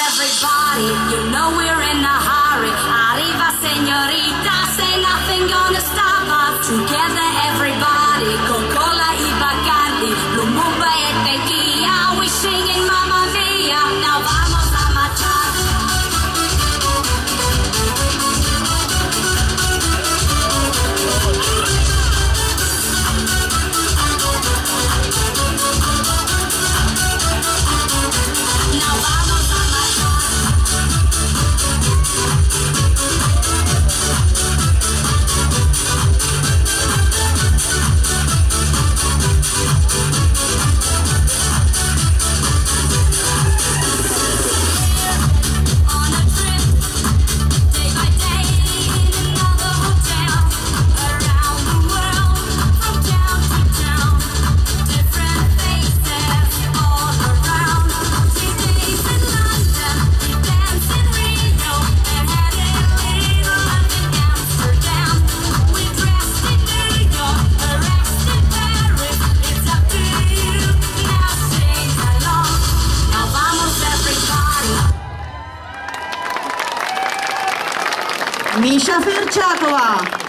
everybody, you know we're in a hurry. Arriva señorita, say nothing gonna stop us. Together everybody, Coca-Cola y Bacardi, Lumumba e Tequila, we singing Mamma Mia, now vamos a marchar. Misha Ferciatova.